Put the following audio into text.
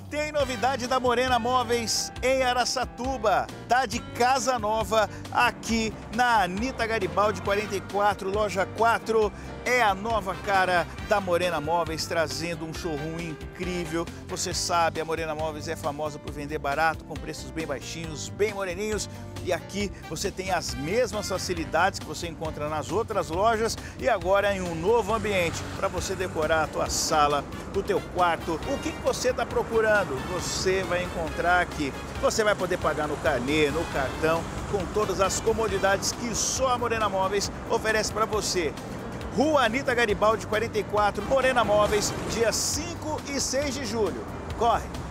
Tem novidade da Morena Móveis em Araçatuba. Tá de casa nova aqui na Anita Garibaldi 44, loja 4. É a nova cara da Morena Móveis, trazendo um showroom incrível. Você sabe, a Morena Móveis é famosa por vender barato, com preços bem baixinhos, bem moreninhos. E aqui você tem as mesmas facilidades que você encontra nas outras lojas e agora em um novo ambiente para você decorar a tua sala, o teu quarto. O que você está procurando? Você vai encontrar aqui. Você vai poder pagar no carnê, no cartão, com todas as comodidades que só a Morena Móveis oferece para você. Rua Anita Garibaldi 44, Morena Móveis, dia 5 e 6 de julho. Corre!